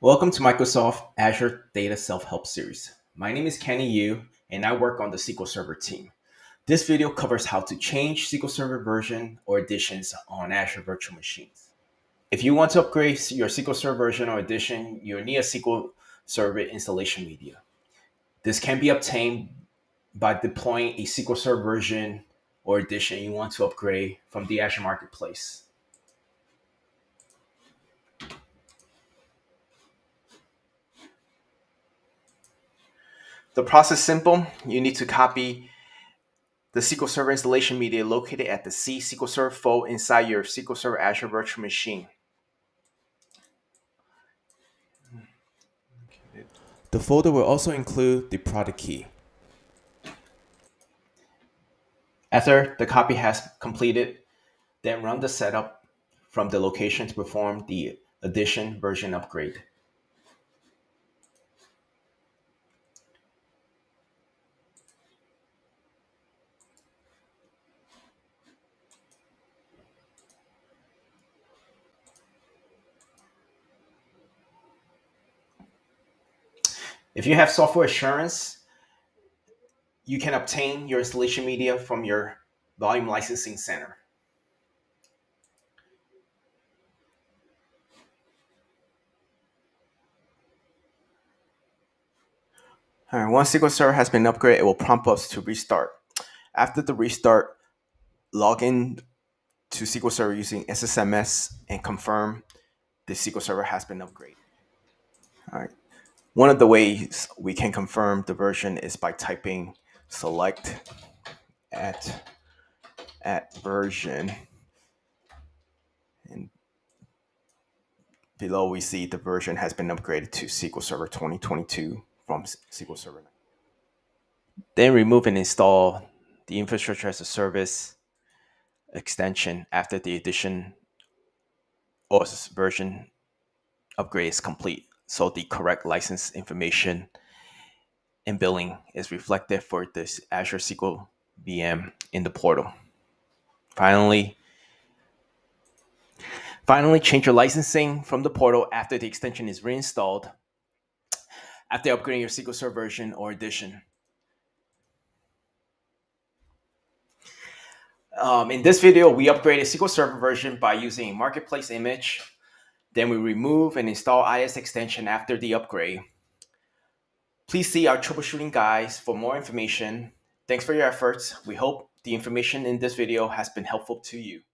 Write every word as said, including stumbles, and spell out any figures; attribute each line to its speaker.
Speaker 1: Welcome to Microsoft Azure Data Self-Help Series. My name is Kenny Yu, and I work on the S Q L Server team. This video covers how to change S Q L Server version or editions on Azure virtual machines. If you want to upgrade your S Q L Server version or edition, you'll need a S Q L Server installation media. This can be obtained by deploying a S Q L Server version or edition you want to upgrade from the Azure Marketplace. The process is simple. You need to copy the S Q L Server installation media located at the C S Q L Server folder inside your S Q L Server Azure virtual machine. The folder will also include the product key. After the copy has completed, then run the setup from the location to perform the edition version upgrade. If you have software assurance, you can obtain your installation media from your volume licensing center. All right, once S Q L Server has been upgraded, it will prompt us to restart. After the restart, log in to S Q L Server using S S M S and confirm the S Q L Server has been upgraded. All right. One of the ways we can confirm the version is by typing select at at version, and below we see the version has been upgraded to S Q L Server twenty twenty-two from S Q L Server. Then remove and install the Infrastructure as a Service extension after the edition or version upgrade is complete, so the correct license information and billing is reflected for this Azure S Q L V M in the portal. Finally, finally, change your licensing from the portal after the extension is reinstalled, after upgrading your S Q L Server version or edition. Um, in this video, we upgraded S Q L Server version by using a marketplace image. Then we remove and install I S extension after the upgrade. Please see our troubleshooting guides for more information. Thanks for your efforts. We hope the information in this video has been helpful to you.